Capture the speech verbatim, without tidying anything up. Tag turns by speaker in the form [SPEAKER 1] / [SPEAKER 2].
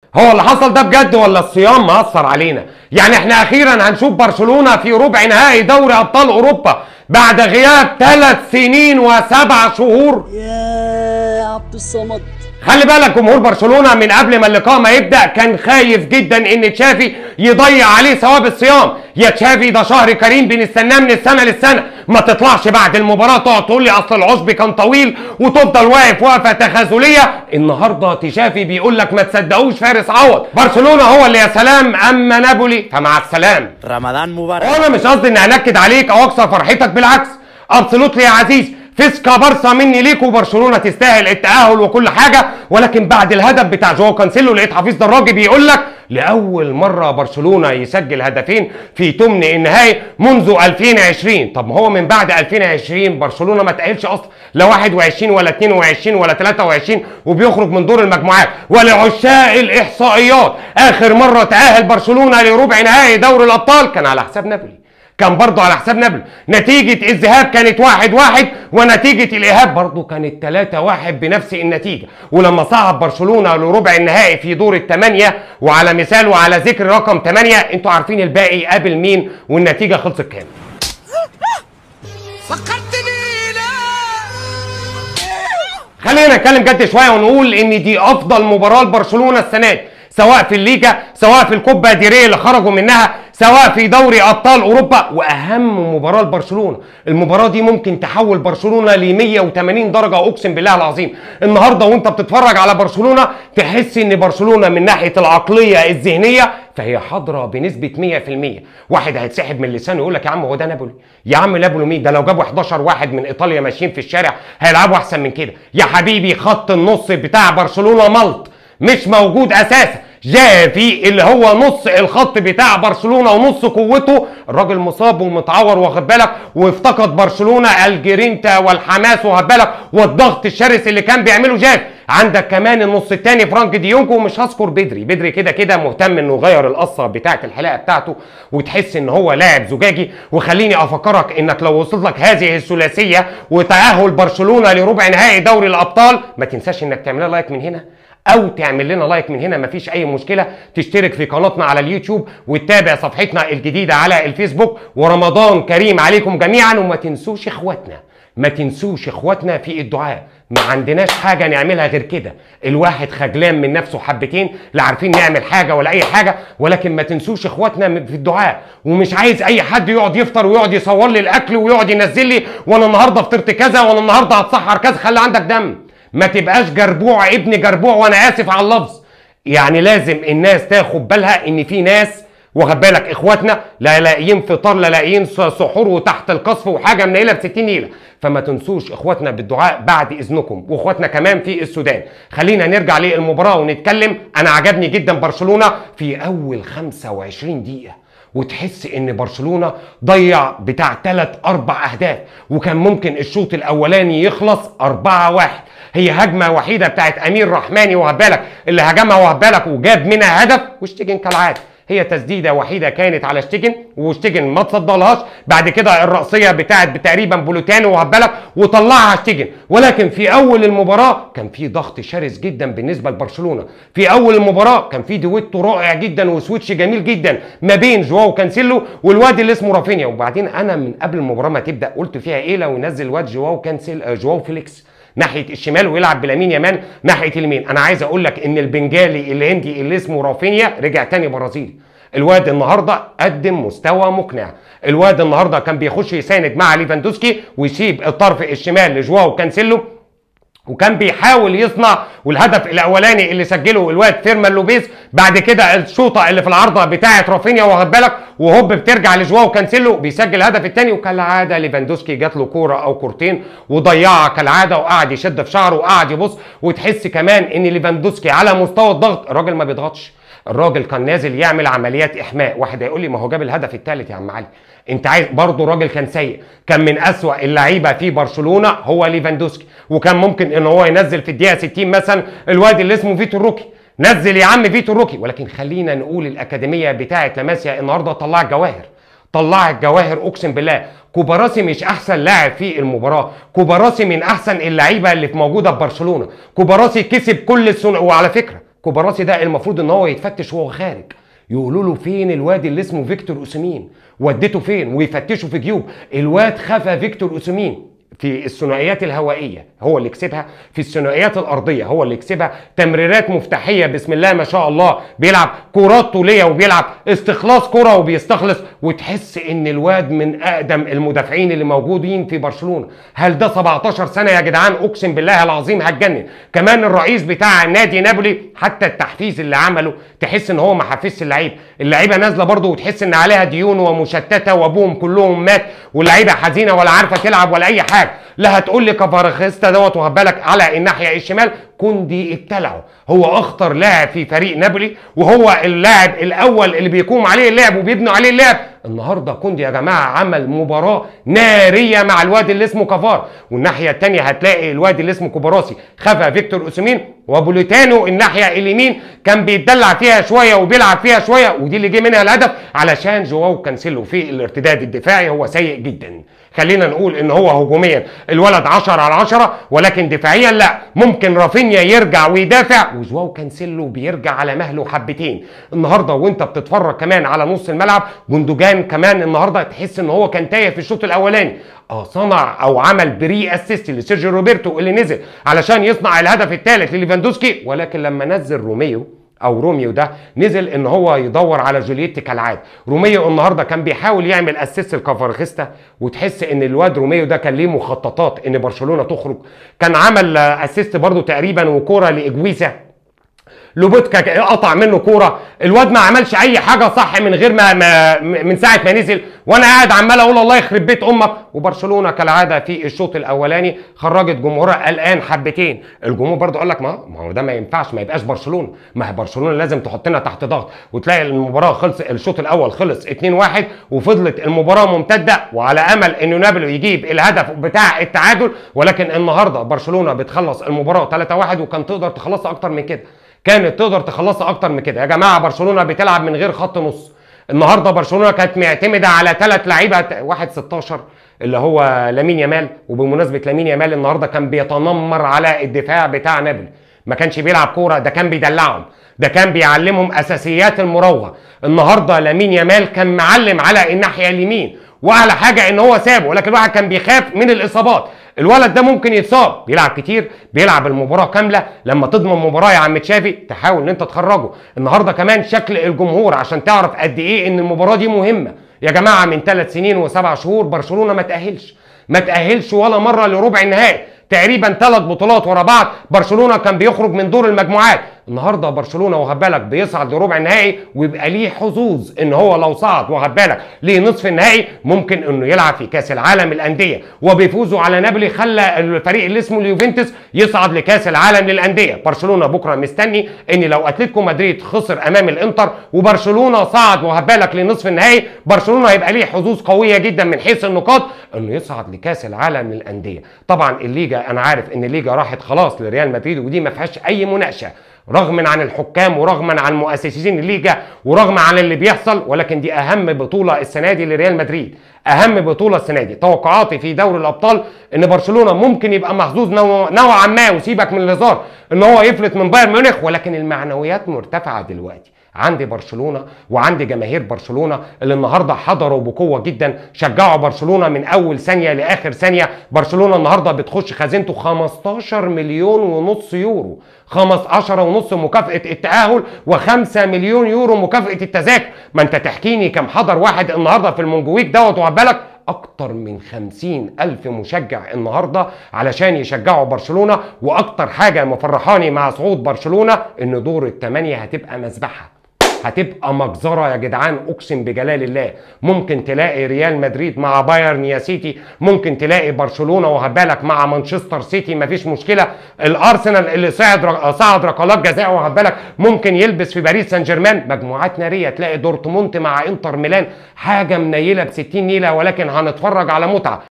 [SPEAKER 1] هو اللي حصل ده بجد ولا الصيام مأثر علينا؟ يعني احنا اخيرا هنشوف برشلونة في ربع نهائي دوري ابطال اوروبا بعد غياب ثلاث سنين وسبع شهور.
[SPEAKER 2] يا عبد الصمد،
[SPEAKER 1] خلي بالك جمهور برشلونة من قبل ما اللقاء ما يبدأ كان خايف جدا ان تشافي يضيع عليه ثواب الصيام. يا تشافي ده شهر كريم بنستناه من السنة للسنة، ما تطلعش بعد المباراة تقعد تقول لي اصل العشب كان طويل وتفضل واقف وقفة تخاذلية. النهارده تشافي بيقول لك ما تصدقوش فارس عوض، برشلونة هو اللي يا سلام، اما نابولي فمع السلام.
[SPEAKER 3] رمضان مبارك.
[SPEAKER 1] وانا مش قصدي اني انكد عليك او اكسر فرحتك، بالعكس ابسولوتلي يا عزيز، فيسكا بارسا مني ليك وبرشلونه تستاهل التاهل وكل حاجه. ولكن بعد الهدف بتاع جواو كانسيلو لقيت حفيظ دراجي بيقول لك لاول مره برشلونه يسجل هدفين في ثمن النهائي منذ ألفين وعشرين. طب ما هو من بعد ألفين وعشرين برشلونه ما تاهلش اصلا، لا واحد وعشرين ولا اتنين وعشرين ولا تلاتة وعشرين، وبيخرج من دور المجموعات. ولعشاق الاحصائيات اخر مره تاهل برشلونه لربع نهائي دوري الابطال كان على حساب نابولي، كان برضه على حساب نابولي. نتيجة الذهاب كانت واحد واحد ونتيجة الإياب برضه كانت تلاتة واحد بنفس النتيجة. ولما صعد برشلونة لربع النهائي في دور الثمانية، وعلى مثال وعلى ذكر رقم ثمانية، انتوا عارفين الباقي قابل مين والنتيجة خلصت كام؟
[SPEAKER 4] فكرتني.
[SPEAKER 1] خلينا نتكلم جد شوية ونقول ان دي افضل مباراة لبرشلونة السنة دي، سواء في الليجا، سواء في الكوبا دي ري اللي خرجوا منها، سواء في دوري ابطال اوروبا. واهم مباراه لبرشلونه، المباراه دي ممكن تحول برشلونه ل مية وتمانين درجه، اقسم بالله العظيم. النهارده وانت بتتفرج على برشلونه تحس ان برشلونه من ناحيه العقليه الذهنيه فهي حاضره بنسبه مية في المية. واحد هيتسحب من لسانه يقول لك يا عم هو ده نابولي؟ يا عم نابولي مين ده؟ لو جابوا حداشر واحد من ايطاليا ماشيين في الشارع هيلعبوا احسن من كده. يا حبيبي خط النص بتاع برشلونه ملط، مش موجود اساسا. جافي اللي هو نص الخط بتاع برشلونه ونص قوته، الراجل مصاب ومتعور واخد بالك، وافتقد برشلونه الجرينتا والحماس واخد بالك والضغط الشرس اللي كان بيعمله جافي. عندك كمان النص الثاني فرانك ديونج، ومش هذكر بدري، بدري كده كده مهتم انه يغير القصه بتاعه الحلاقه بتاعته وتحس ان هو لاعب زجاجي. وخليني افكرك انك لو وصلت لك هذه الثلاثيه وتاهل برشلونه لربع نهائي دوري الابطال، ما تنساش انك تعملها لايك من هنا او تعمل لنا لايك من هنا، مفيش اي مشكله. تشترك في قناتنا على اليوتيوب وتتابع صفحتنا الجديده على الفيسبوك. ورمضان كريم عليكم جميعا. وما تنسوش اخواتنا، ما تنسوش اخواتنا في الدعاء، ما عندناش حاجه نعملها غير كده. الواحد خجلان من نفسه حبتين، لا عارفين نعمل حاجه ولا اي حاجه. ولكن ما تنسوش اخواتنا في الدعاء. ومش عايز اي حد يقعد يفطر ويقعد يصور لي الاكل ويقعد ينزل لي وانا النهارده فطرت كذا وانا النهارده هتسحر كذا. خلي عندك دم، ما تبقاش جربوع ابن جربوع، وانا اسف على اللفظ. يعني لازم الناس تاخد بالها ان في ناس واخد بالك اخواتنا لا لاقيين فطار لا لاقيين سحور وتحت القصف وحاجه منيله ب ستين نيله. فما تنسوش اخواتنا بالدعاء بعد اذنكم، واخواتنا كمان في السودان. خلينا نرجع للمباراه ونتكلم. انا عجبني جدا برشلونه في اول خمسة وعشرين دقيقه، وتحس ان برشلونه ضيع بتاع ثلاث اربع اهداف، وكان ممكن الشوط الاولاني يخلص أربعة واحد. هي هجمه وحيده بتاعت امير رحماني وهبالك اللي هجمها وهبالك وجاب منها هدف، وشتيجن كالعاده هي تسديده وحيده كانت على شتيجن وشتيجن ما تصدلهاش. بعد كده الرأسيه بتاعت تقريبا بولوتانو وهبالك وطلعها شتيجن. ولكن في اول المباراه كان في ضغط شرس جدا بالنسبه لبرشلونه. في اول المباراه كان في دويتو رائع جدا وسويتش جميل جدا ما بين جواو كانسيلو والواد اللي اسمه رافينيا. وبعدين انا من قبل المباراه ما تبدا قلت فيها ايه لو ينزل واد جواو كانسيل جواو فيليكس ناحيه الشمال ويلعب بلامين يمان ناحيه اليمين. انا عايز اقول لك ان البنجالي الهندي اللي اسمه رافينيا رجع تاني برازيلي. الواد النهارده قدم مستوى مقنع. الواد النهارده كان بيخش يساند مع ليفاندوسكي ويسيب الطرف الشمال لجواو كانسيلو، وكان بيحاول يصنع. والهدف الاولاني اللي سجله الواد فيرمان لوبيز، بعد كده الشوطه اللي في العارضه بتاعه رافينيا واخد بالك وهوب بترجع لجواو كانسيلو بيسجل الهدف الثاني. وكالعاده ليفاندوسكي جات له كوره او كورتين وضيعها كالعاده، وقعد يشد في شعره وقعد يبص. وتحس كمان ان ليفاندوسكي على مستوى الضغط الراجل ما بيضغطش، الراجل كان نازل يعمل عمليات احماء. واحد هيقول لي ما هو جاب الهدف الثالث يا عم علي، انت عايز برضه الراجل كان سيء، كان من اسوأ اللعيبه في برشلونه هو ليفاندوسكي. وكان ممكن ان هو ينزل في الدقيقه ستين مثلا الواد اللي اسمه فيتو روكي، نزل يا عم فيتو روكي. ولكن خلينا نقول الاكاديميه بتاعه لاماسيا النهارده طلعت جواهر، طلعت جواهر اقسم بالله. كوباراسي مش احسن لاعب في المباراه، كوباراسي من احسن اللعيبه اللي موجوده في برشلونه. كوباراسي كسب كل السنة. وعلى فكره كوباراسي ده المفروض ان هو يتفتش وهو خارج، يقولوا له فين الواد اللي اسمه فيكتور اوسيمين، وديته فين، ويفتشوا في جيوب. الواد خفى فيكتور اوسيمين في الثنائيات الهوائيه هو اللي كسبها، في الثنائيات الارضيه هو اللي كسبها، تمريرات مفتاحيه بسم الله ما شاء الله، بيلعب كرات طوليه وبيلعب استخلاص كره وبيستخلص، وتحس ان الواد من اقدم المدافعين اللي موجودين في برشلونه. هل ده سبعتاشر سنه يا جدعان؟ اقسم بالله العظيم هتجنن. كمان الرئيس بتاع نادي نابولي حتى التحفيز اللي عمله تحس ان هو ما حفزش اللعيبه، اللعيبه نازله برده وتحس ان عليها ديون ومشتته وابوهم كلهم مات واللعيبه حزينه ولا عارفه تلعب ولا اي حاجه. لا هتقول لي كفارخيستا دوت واخد بالك على الناحيه الشمال كوندي ابتلعه، هو اخطر لاعب في فريق نابولي وهو اللاعب الاول اللي بيقوم عليه اللعب وبيبنوا عليه اللعب. النهارده كوندي يا جماعه عمل مباراه ناريه مع الواد اللي اسمه كفار، والناحيه الثانيه هتلاقي الواد اللي اسمه كوباراسي خفى فيكتور اوسيمين، وبوليتانو الناحيه اليمين كان بيتدلع فيها شويه وبيلعب فيها شويه، ودي اللي جه منها الهدف علشان جواو كانسيلو في الارتداد الدفاعي هو سيء جدا. خلينا نقول ان هو هجوميا الولد عشرة على عشرة، ولكن دفاعيا لا، ممكن رافينيا يرجع ويدافع وجواو كانسيلو بيرجع على مهله حبتين. النهارده وانت بتتفرج كمان على نص الملعب جوندوجان كمان النهارده تحس ان هو كان تايه في الشوط الاولاني، اه صنع او عمل بري اسيست لسيرجيو روبرتو اللي نزل علشان يصنع الهدف الثالث لليفاندوسكي، ولكن لما نزل روميو او روميو ده نزل ان هو يدور على جولييتي كالعاده. روميو النهارده كان بيحاول يعمل اسيست لكفارخيستا، وتحس ان الواد روميو ده كان ليه مخططات ان برشلونه تخرج، كان عمل اسيست برده تقريبا وكوره لاجويسا، لوبوتكا قطع منه كوره، الواد ما عملش اي حاجه صح من غير ما, ما من ساعه ما نزل، وانا قاعد عمال اقول الله يخرب بيت امك. وبرشلونه كالعاده في الشوط الاولاني خرجت جمهورها قلقان حبتين، الجمهور برضه قال لك ما هو ده ما ينفعش ما يبقاش برشلونه، ما هي برشلونه لازم تحطنا تحت ضغط، وتلاقي المباراه خلص الشوط الاول خلص اتنين واحد وفضلت المباراه ممتده وعلى امل انه نابولي يجيب الهدف بتاع التعادل، ولكن النهارده برشلونه بتخلص المباراه تلاتة واحد وكان تقدر تخلصها اكتر من كده، كانت تقدر تخلصها اكتر من كده. يا جماعه برشلونه بتلعب من غير خط نص، النهارده برشلونه كانت معتمده على ثلاث لعيبه، واحد ستاشر اللي هو لامين يامال، وبمناسبه لامين يامال النهارده كان بيتنمر على الدفاع بتاع نابولي، ما كانش بيلعب كوره، ده كان بيدلعهم، ده كان بيعلمهم اساسيات المراوغه. النهارده لامين يامال كان معلم على الناحيه اليمين، واعلى حاجه ان هو سابه، ولكن الواحد كان بيخاف من الاصابات، الولد ده ممكن يتصاب، بيلعب كتير، بيلعب المباراه كامله، لما تضمن مباراه يا عم تشافي تحاول ان انت تخرجه. النهارده كمان شكل الجمهور عشان تعرف قد ايه ان المباراه دي مهمه. يا جماعه من ثلاث سنين وسبع شهور برشلونه ما تاهلش، ما تاهلش ولا مره لربع النهائي، تقريبا ثلاث بطولات ورا بعض برشلونه كان بيخرج من دور المجموعات. النهارده برشلونه واخد بالك بيصعد لربع النهائي ويبقى ليه حظوظ ان هو لو صعد واخد بالك لنصف النهائي ممكن انه يلعب في كاس العالم للانديه، وبيفوزوا على نابولي خلى الفريق اللي اسمه اليوفنتوس يصعد لكاس العالم للانديه. برشلونه بكره مستني ان لو اتلتيكو مدريد خسر امام الانتر وبرشلونه صعد واخد بالك لنصف النهائي، برشلونه هيبقى ليه حظوظ قويه جدا من حيث النقاط انه يصعد لكاس العالم للانديه. طبعا الليجا انا عارف ان الليجا راحت خلاص لريال مدريد ودي ما فيهاش اي مناقشه، رغما عن الحكام ورغما عن مؤسسين الليجا ورغما عن اللي بيحصل، ولكن دي اهم بطوله السنه دي لريال مدريد، اهم بطوله السنه دي. توقعاتي في دوري الابطال ان برشلونه ممكن يبقى محظوظ نوعا ما، وسيبك من الهزار ان هو يفلت من بايرن ميونخ، ولكن المعنويات مرتفعه دلوقتي عندي برشلونه وعندي جماهير برشلونه اللي النهارده حضروا بقوه جدا، شجعوا برشلونه من اول ثانيه لاخر ثانيه. برشلونه النهارده بتخش خزينته خمستاشر مليون ونص يورو، خمستاشر ونص مكافاه التاهل وخمسة مليون يورو مكافاه التذاكر. ما انت تحكيني كم حضر واحد النهارده في المونجويك دوت وخد بالك اكتر من خمسين الف مشجع النهارده علشان يشجعوا برشلونه. واكتر حاجه مفرحاني مع صعود برشلونه ان دور الثمانيه هتبقى مذبحه، هتبقى مجزره يا جدعان، اقسم بجلال الله. ممكن تلاقي ريال مدريد مع بايرن يا سيتي، ممكن تلاقي برشلونه وخد بالك مع مانشستر سيتي، مفيش مشكله. الارسنال اللي صعد صعد ركلات جزاء وخد بالك ممكن يلبس في باريس سان جيرمان. مجموعات ناريه، تلاقي دورتموند مع انتر ميلان، حاجه منيله ب ستين نيله، ولكن هنتفرج على متعه.